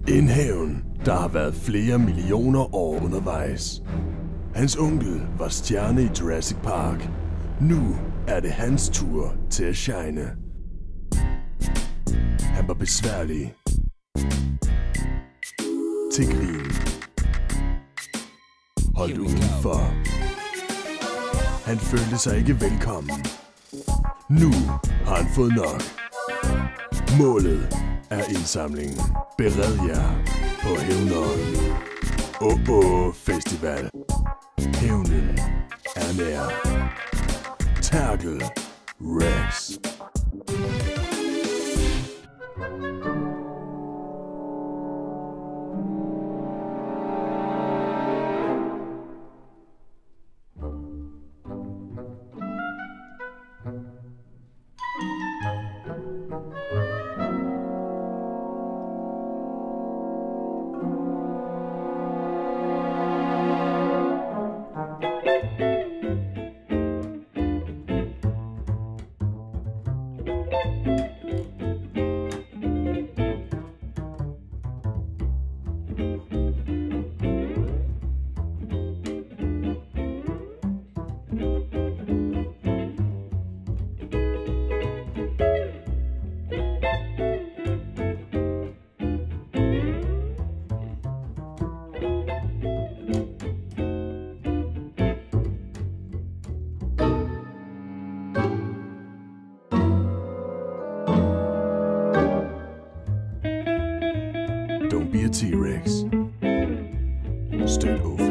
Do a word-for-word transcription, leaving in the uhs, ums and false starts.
En hævn, der har været flere millioner år undervejs. Hans onkel var stjerne i Jurassic Park. Nu er det hans tur til at shine. Han var besværlig. Til grin. Holdt udenfor. Han følte sig ikke velkommen. Nu har han fået nok. Målet er indsamlingen. Bered jer på hævneren. Åh, åh, festival. Hævnen er nær. Terkel Rex. Don't be a T-Rex. Stay over.